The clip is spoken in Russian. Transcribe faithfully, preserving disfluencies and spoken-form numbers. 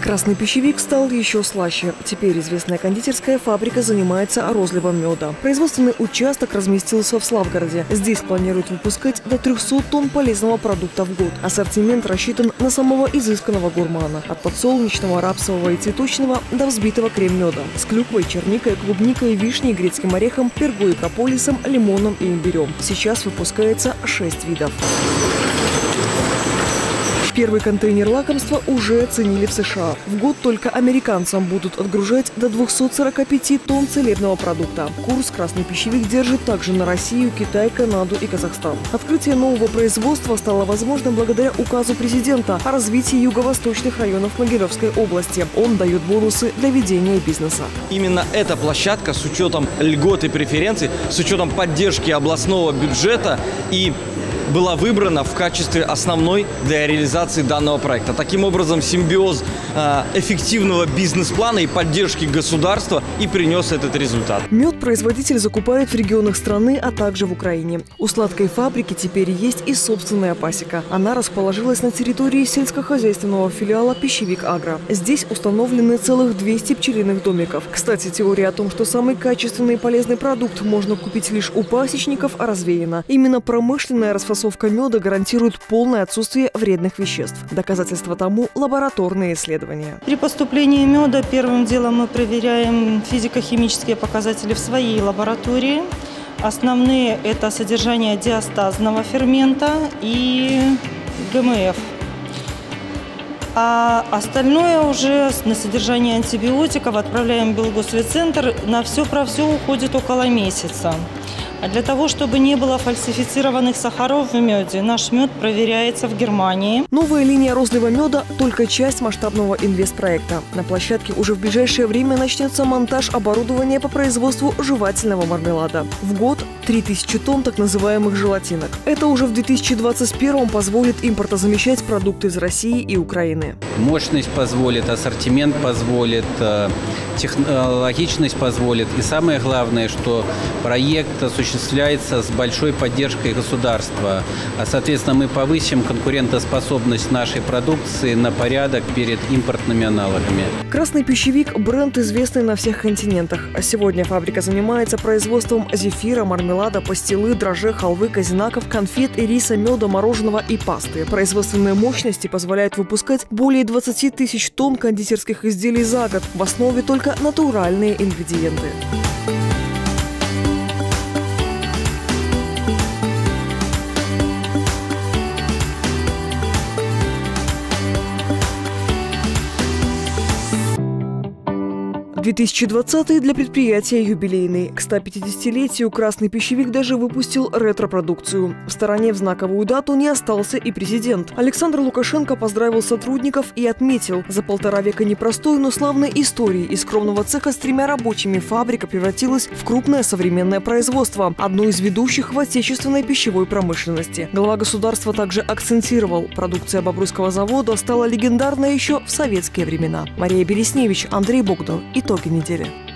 Красный пищевик стал еще слаще. Теперь известная кондитерская фабрика занимается розливом меда. Производственный участок разместился в Славгороде. Здесь планируют выпускать до трёхсот тонн полезного продукта в год. Ассортимент рассчитан на самого изысканного гурмана. От подсолнечного, рапсового и цветочного до взбитого крем-меда. С клюквой, черникой, клубникой, вишней, грецким орехом, пергой, прополисом, лимоном и имбирем. Сейчас выпускается шесть видов. Первый контейнер лакомства уже оценили в США. В год только американцам будут отгружать до двухсот сорока пяти тонн целебного продукта. Курс красный пищевик держит также на Россию, Китай, Канаду и Казахстан. Открытие нового производства стало возможным благодаря указу президента о развитии юго-восточных районов Могилевской области. Он дает бонусы для ведения бизнеса. Именно эта площадка с учетом льгот и преференций, с учетом поддержки областного бюджета и была выбрана в качестве основной для реализации данного проекта. Таким образом, симбиоз э, эффективного бизнес-плана и поддержки государства и принес этот результат. Мед производитель закупает в регионах страны, а также в Украине. У сладкой фабрики теперь есть и собственная пасека. Она расположилась на территории сельскохозяйственного филиала «Пищевик Агро». Здесь установлены целых двести пчелиных домиков. Кстати, теория о том, что самый качественный и полезный продукт можно купить лишь у пасечников, развеяна. Именно промышленная расфасовка Фасовка меда гарантирует полное отсутствие вредных веществ. Доказательство тому – лабораторные исследования. При поступлении меда первым делом мы проверяем физико-химические показатели в своей лаборатории. Основные – это содержание диастазного фермента и ГМФ. А остальное уже на содержание антибиотиков отправляем в Белгосветцентр. На все про все уходит около месяца. А для того, чтобы не было фальсифицированных сахаров в меде, наш мед проверяется в Германии. Новая линия розлива меда – только часть масштабного инвестпроекта. На площадке уже в ближайшее время начнется монтаж оборудования по производству жевательного мармелада. В год три тысячи тонн так называемых желатинок. Это уже в две тысячи двадцать первом позволит импортозамещать продукты из России и Украины. Мощность позволит, ассортимент позволит, технологичность позволит. И самое главное, что проект осуществляется с большой поддержкой государства. А, соответственно, мы повысим конкурентоспособность нашей продукции на порядок перед импортными аналогами. Красный пищевик – бренд, известный на всех континентах. А сегодня фабрика занимается производством зефира, мармелада, пастилы, дрожжей, халвы, казинаков, конфет, риса, меда, мороженого и пасты. Производственные мощности позволяют выпускать более двадцати тысяч тонн кондитерских изделий за год. В основе только натуральные ингредиенты. две тысячи двадцатый для предприятия юбилейный. К ста пятидесятилетию Красный пищевик даже выпустил ретро-продукцию. В стороне в знаковую дату не остался и президент. Александр Лукашенко поздравил сотрудников и отметил: за полтора века непростой, но славной истории из скромного цеха с тремя рабочими фабрика превратилась в крупное современное производство, одно из ведущих в отечественной пищевой промышленности. Глава государства также акцентировал: продукция Бобруйского завода стала легендарной еще в советские времена. Мария Бересневич, Андрей Богдан. Итоги недели.